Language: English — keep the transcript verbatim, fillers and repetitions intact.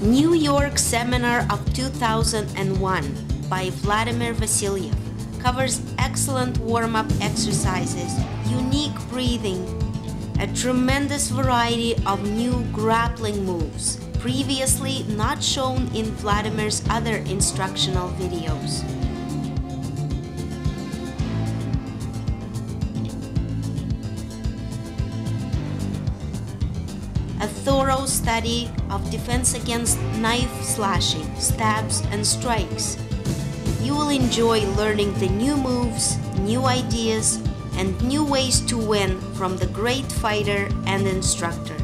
New York Seminar of two thousand one by Vladimir Vasiliev covers excellent warm-up exercises, unique breathing, a tremendous variety of new grappling moves, previously not shown in Vladimir's other instructional videos. A thorough study of defense against knife slashing, stabs, and strikes. You will enjoy learning the new moves, new ideas, and new ways to win from the great fighter and instructor.